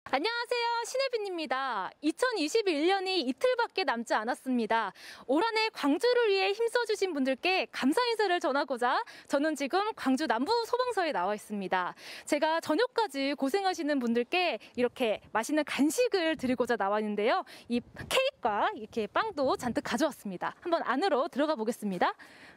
안녕하세요. 신혜빈입니다. 2021년이 이틀밖에 남지 않았습니다. 올 한 해 광주를 위해 힘써주신 분들께 감사 인사를 전하고자 저는 지금 광주 남부 소방서에 나와 있습니다. 제가 저녁까지 고생하시는 분들께 이렇게 맛있는 간식을 드리고자 나와 있는데요. 이 케이크와 이렇게 빵도 잔뜩 가져왔습니다. 한번 안으로 들어가 보겠습니다.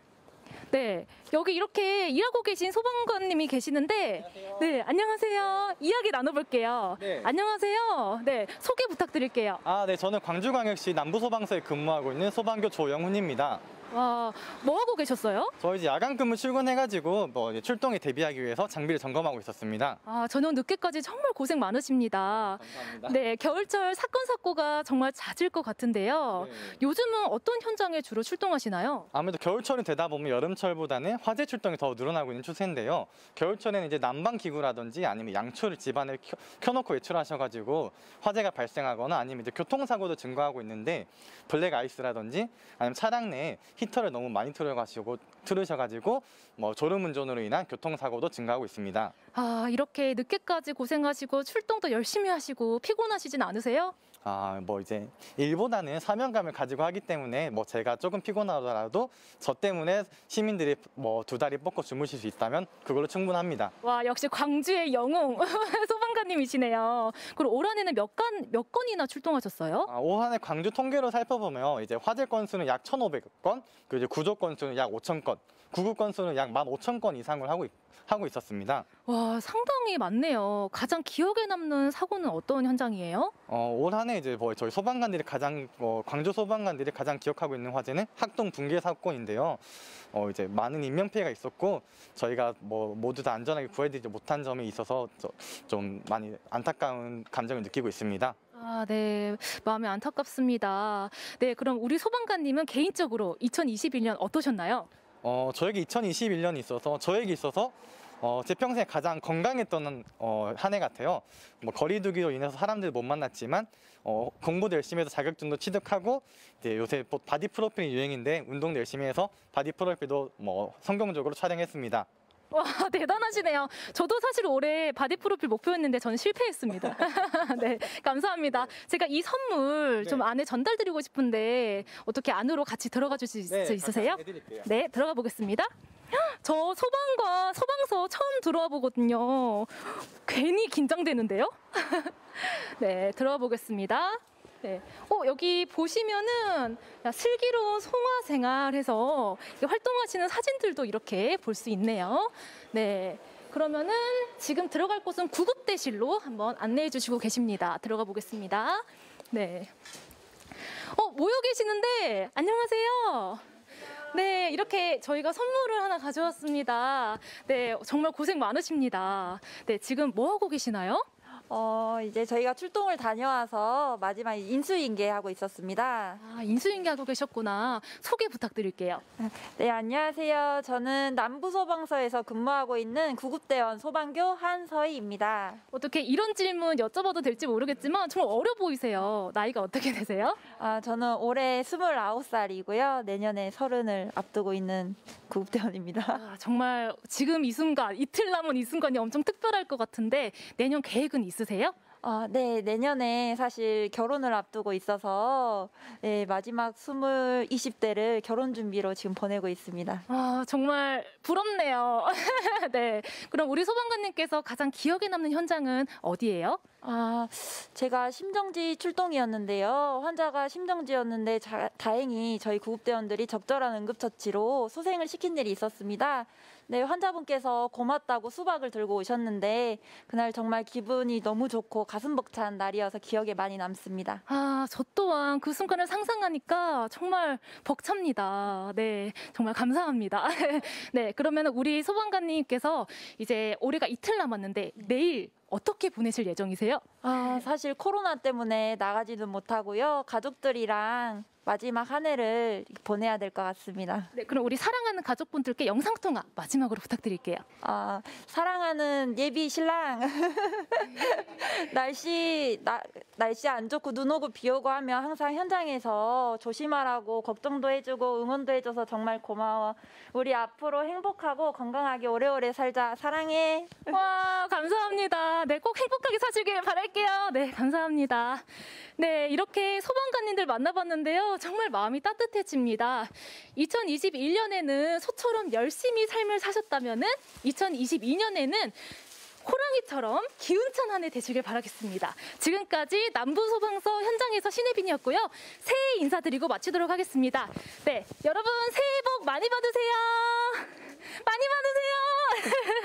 네, 여기 이렇게 일하고 계신 소방관님이 계시는데, 안녕하세요. 네, 안녕하세요. 이야기 나눠볼게요. 네. 안녕하세요. 네, 소개 부탁드릴게요. 네, 저는 광주광역시 남부소방서에 근무하고 있는 소방교 조영훈입니다. 와, 뭐 하고 계셨어요? 저 이제 야간 근무 출근해가지고 이제 출동에 대비하기 위해서 장비를 점검하고 있었습니다. 저녁 늦게까지 정말 고생 많으십니다. 감사합니다. 네, 겨울철 사건 사고가 정말 잦을 것 같은데요. 네. 요즘은 어떤 현장에 주로 출동하시나요? 아무래도 겨울철이 되다 보면 여름철보다는 화재 출동이 더 늘어나고 있는 추세인데요. 겨울철에는 이제 난방기구라든지 아니면 양초를 집안에 켜놓고 외출하셔가지고 화재가 발생하거나 아니면 이제 교통사고도 증가하고 있는데 블랙 아이스라든지 아니면 차량 내에 히터를 너무 많이 틀으셔가지고 졸음운전으로 인한 교통사고도 증가하고 있습니다. 이렇게 늦게까지 고생하시고 출동도 열심히 하시고 피곤하시진 않으세요? 이제 일보다는 사명감을 가지고 하기 때문에 제가 조금 피곤하더라도 저 때문에 시민들이 두 다리 뻗고 주무실 수 있다면 그걸로 충분합니다. 와, 역시 광주의 영웅 소방관님이시네요. 그럼 올 한해는 몇 건이나 출동하셨어요? 올 한해 광주 통계로 살펴보면 이제 화재 건수는 약 1,500건, 그리고 이제 구조 건수는 약 5,000건, 구급 건수는 약 15,000건 이상을 하고 있었습니다. 와, 상당히 많네요. 가장 기억에 남는 사고는 어떤 현장이에요? 올 한해 이제 저희 소방관들이 광주 소방관들이 가장 기억하고 있는 화재는 학동 붕괴 사건인데요. 이제 많은 인명 피해가 있었고 저희가 모두 다 안전하게 구해드리지 못한 점에 있어서 좀 많이 안타까운 감정을 느끼고 있습니다. 네. 마음이 안타깝습니다. 네, 그럼 우리 소방관님은 개인적으로 2021년 어떠셨나요? 저에게 2021년이 있어서 제 평생에 가장 건강했던 한 해 같아요. 거리두기로 인해서 사람들 못 만났지만 공부도 열심히 해서 자격증도 취득하고 이제 요새 바디 프로필이 유행인데 운동도 열심히 해서 바디 프로필도 성공적으로 촬영했습니다. 와, 대단하시네요. 저도 사실 올해 바디 프로필 목표였는데 저는 실패했습니다. 네, 감사합니다. 제가 이 선물 좀 안에 전달드리고 싶은데 어떻게 안으로 같이 들어가 주실 수 있으세요? 해드릴게요. 네, 들어가 보겠습니다. 저 소방서 처음 들어와 보거든요. 괜히 긴장되는데요? 네, 들어와 보겠습니다. 네. 여기 보시면은 슬기로운 송화생활해서 활동하시는 사진들도 이렇게 볼 수 있네요. 네. 그러면은 지금 들어갈 곳은 구급대실로 한번 안내해 주시고 계십니다. 들어가 보겠습니다. 네. 모여 계시는데 안녕하세요. 네, 이렇게 저희가 선물을 하나 가져왔습니다. 네, 정말 고생 많으십니다. 네, 지금 뭐 하고 계시나요? 이제 저희가 출동을 다녀와서 마지막 인수인계하고 있었습니다. 인수인계하고 계셨구나. 소개 부탁드릴게요. 네, 안녕하세요. 저는 남부소방서에서 근무하고 있는 구급대원 소방교 한서희입니다. 어떻게 이런 질문 여쭤봐도 될지 모르겠지만 정말 어려 보이세요. 나이가 어떻게 되세요? 저는 올해 29살이고요. 내년에 30을 앞두고 있는 구급대원입니다. 정말 지금 이 순간, 이틀 남은 이 순간이 엄청 특별할 것 같은데 내년 계획은 있으세요? 네, 내년에 사실 결혼을 앞두고 있어서 마지막 20대를 결혼 준비로 지금 보내고 있습니다. 정말 부럽네요. 네, 그럼 우리 소방관님께서 가장 기억에 남는 현장은 어디예요? 제가 심정지 출동이었는데요. 환자가 심정지였는데 다행히 저희 구급대원들이 적절한 응급처치로 소생을 시킨 일이 있었습니다. 네, 환자분께서 고맙다고 수박을 들고 오셨는데 그날 정말 기분이 너무 좋고 가슴 벅찬 날이어서 기억에 많이 남습니다. 저 또한 그 순간을 상상하니까 정말 벅찹니다. 네, 정말 감사합니다. 네, 그러면 우리 소방관님께서 이제 올해가 이틀 남았는데 내일 어떻게 보내실 예정이세요? 사실 코로나 때문에 나가지도 못하고요. 가족들이랑 마지막 한 해를 보내야 될 것 같습니다. 네, 그럼 우리 사랑하는 가족분들께 영상통화 마지막으로 부탁드릴게요. 사랑하는 예비 신랑 날씨 안 좋고 눈 오고 비 오고 하면 항상 현장에서 조심하라고 걱정도 해주고 응원도 해줘서 정말 고마워. 우리 앞으로 행복하고 건강하게 오래오래 살자. 사랑해. 와, 감사합니다. 네, 꼭 행복하게 사시길 바랄게요. 네, 감사합니다. 네, 이렇게 소방관님들 만나봤는데요. 정말 마음이 따뜻해집니다. 2021년에는 소처럼 열심히 삶을 사셨다면은 2022년에는 호랑이처럼 기운찬 한 해 되시길 바라겠습니다. 지금까지 남부소방서 현장에서 신혜빈이었고요. 새해 인사드리고 마치도록 하겠습니다. 네, 여러분 새해 복 많이 받으세요. 많이 받으세요.